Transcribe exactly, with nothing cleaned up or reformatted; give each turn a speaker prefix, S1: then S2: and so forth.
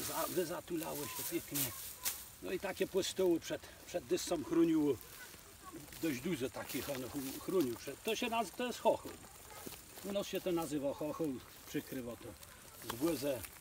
S1: wyzatulało się pięknie. No i takie płostoły przed, przed dyscą chroniło. Dość dużo takich on chronił. To się nazywa, to jest chochoł. U nas się to nazywa chochoł, przykrywa to zbłęzę.